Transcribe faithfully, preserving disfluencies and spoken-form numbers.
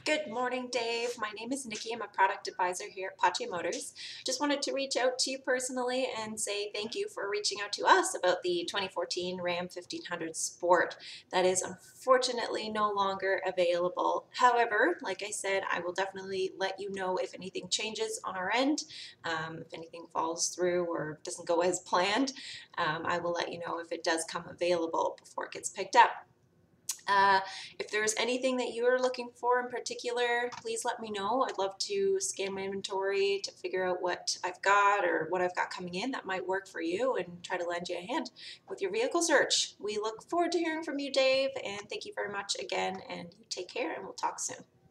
Good morning, Dave. My name is Nikki. I'm a product advisor here at Pache Motors. Just wanted to reach out to you personally and say thank you for reaching out to us about the twenty fourteen Ram fifteen hundred Sport. That is unfortunately no longer available. However, like I said, I will definitely let you know if anything changes on our end, um, if anything falls through or doesn't go as planned. Um, I will let you know if it does come available before it gets picked up. Uh, if there's anything that you are looking for in particular, please let me know. I'd love to scan my inventory to figure out what I've got or what I've got coming in that might work for you and try to lend you a hand with your vehicle search. We look forward to hearing from you, Dave, and thank you very much again, and you take care, and we'll talk soon.